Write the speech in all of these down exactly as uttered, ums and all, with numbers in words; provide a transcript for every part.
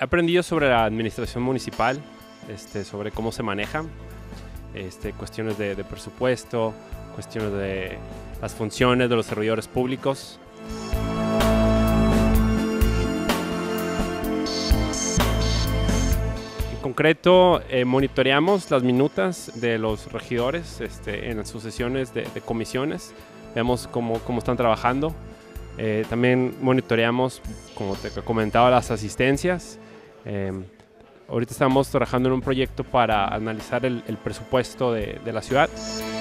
He aprendido sobre la administración municipal, este, sobre cómo se maneja, este, cuestiones de, de presupuesto, cuestiones de las funciones de los servidores públicos. En concreto, eh, monitoreamos las minutas de los regidores este, en sus sesiones de, de comisiones, vemos cómo, cómo están trabajando. Eh, también monitoreamos, como te comentaba, las asistencias. Eh, ahorita estamos trabajando en un proyecto para analizar el, el presupuesto de, de la ciudad.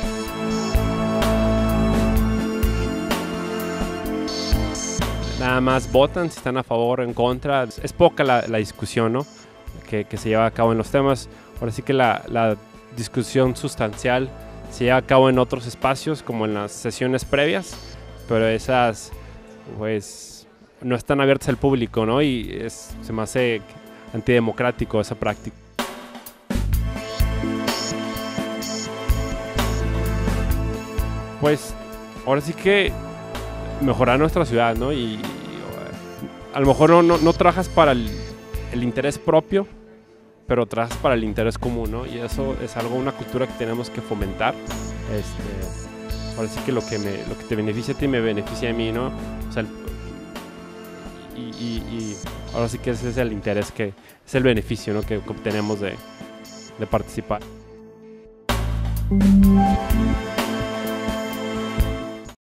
Nada más votan si están a favor o en contra. Es poca la, la discusión, ¿no? que, que se lleva a cabo en los temas. Ahora sí que la, la discusión sustancial se lleva a cabo en otros espacios, como en las sesiones previas, pero esas pues no están abiertas al público, ¿no? Y es, se me hace antidemocrático esa práctica. Pues ahora sí que mejorar nuestra ciudad, ¿no? Y, y a lo mejor no, no, no trabajas para el, el interés propio, pero trabajas para el interés común, ¿no? Y eso es algo, una cultura que tenemos que fomentar. Este, ahora sí que lo que, me, lo que te beneficia a ti me beneficia a mí, ¿no? O sea, el, y, y, y ahora sí que ese es el interés, que es el beneficio, ¿no? que, que obtenemos de, de participar.